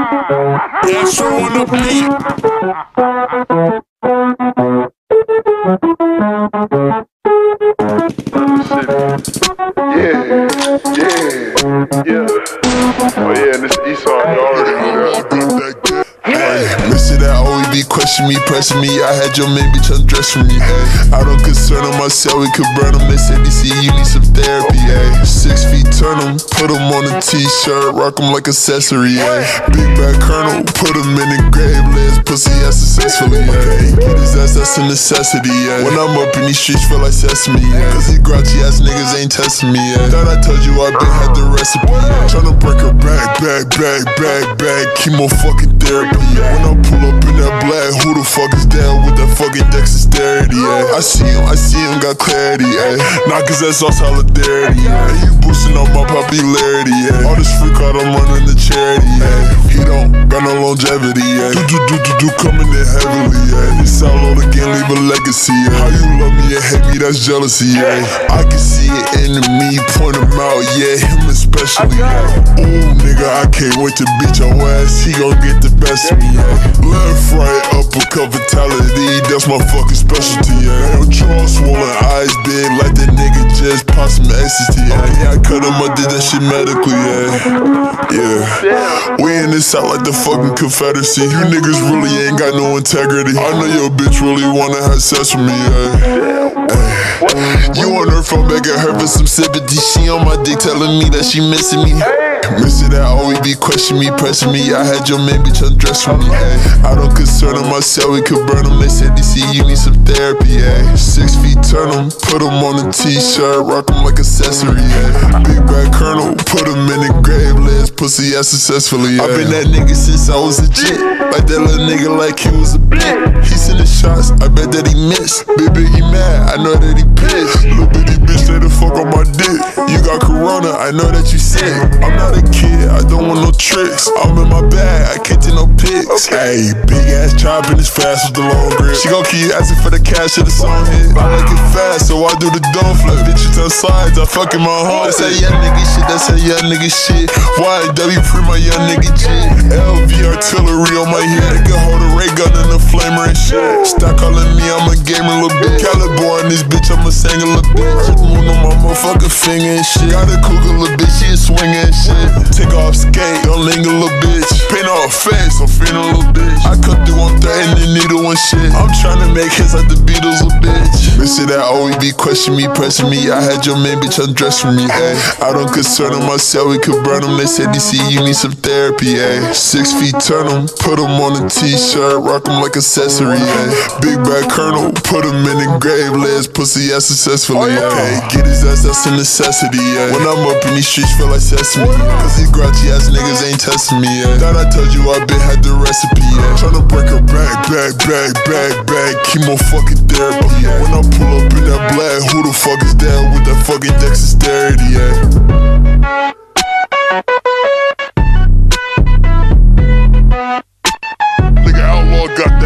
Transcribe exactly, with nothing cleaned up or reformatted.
Astro on the beat. Yeah, yeah, yeah. Oh yeah, this Esau, you already know that. Hey, miss it, I always be questioning me, pressing me. I had your main bitch undressing me. Ay. I don't concern on myself, we could burn them. They said D C, you need some therapy. Ay. Six feet, turn them, put them on a t-shirt, rock them like accessory. Ay. Big back colonel, put them in the grave, let's pussy ass successfully. Ay. Get his ass, that's a necessity. Ay. When I'm up in these streets, feel like sesame. Ay. Cause these grouchy ass niggas ain't testing me. Ay. Thought I told you I been had the recipe. Tryna break her back, back, back, back, back. Chemo fucking therapy. When I pull up in that black, who the fuck is down with that fucking dexterity? I see him, I see him, got clarity. Ay. Nah, cause that's all solidarity. Ay. You boosting up my popularity. Ay. All this freak out, I'm running the charity. Ay. He don't got no longevity. Ay. Do do do do do coming in heavily. Ay. This outlaw again, leave a legacy. Ay. How you love me and hate me, that's jealousy. Ay. I can see it in me, point him out, yeah, him especially. Ooh, nigga, I can't wait to beat your ass. He gon' get the best of me. Left, right, uppercut fatality, that's my fucking specialty. Yeah. Your jaw swollen, eyes big like that nigga just popped some ecstasy. Yeah, yeah, I cut him, I did that shit medically. Yeah, yeah. We in this out like the fucking Confederacy. You niggas really ain't got no integrity. I know your bitch really wanna have sex with me. Yeah. Ay. You on her phone begging her for some sympathy. She on my dick telling me that she missing me. Miss it, I always be questioning me, pressing me. I had your main bitch undressing me. Ay. I don't concern on myself, we could burn them. They said D C, you need some therapy. Ay. Six feet, turn them, put them on a t-shirt, rock them like accessory. Ay. Big back colonel, put them in the grave, let's pussy ass successfully. I been that nigga since I was a jit. Like that little nigga like he was a bitch. He sending shots, I bet that he missed. Baby, he mad, I know that he pissed. Little bitty bitch, let the fuck on my dick. You got corona, I know that you sick. I'm not a kid, I don't want no tricks. I'm in my bag, I can't take no pics. Ayy, big ass chopping is fast with the long grip. She gon' keep asking for the cash of the song hit. I like it fast, so I do the dumb flip. Bitches on sides, I fucking my home. That's that young nigga shit, that's that young nigga shit. Y W pre my young nigga jit. L V artillery on my head. They can hold a ray gun and a flamer and shit. Stop calling me, I'm a gamer, little bitch. Caliber on this bitch, I'm a singer, little bitch. Moon on my motherfucking finger and shit. Got a cougar, little bitch, she a swinger and shit. Take off skate, don't linger, little bitch. Paint off face, I'm feeling a little bitch. I cut through, I'm threatening needle and shit. I'm tryna make hits like the Beatles, little bitch. Miss it, I always be questioning me, pressing me. I had your main bitch undressing me. Ay. I don't concern on myself, we could burn them. They said D C, you need some therapy. Ay. Six feet, turn them, put them on a t-shirt, rock them like accessory. Ay. Big back colonel, put them in the grave, let's pussy ass successfully. Okay, get his ass, that's a necessity. Ay. When I'm up in these streets, feel like sesame. Cause these grouchy ass niggas ain't testing me. Ay. Thought I told you I been had the recipe. Ay. Tryna break her back, back, back, back, back. Chemo fucking therapy. Ay. When I pull up in that black, who the fuck is down with that fucking dexterity? Ay. Nigga outlaw got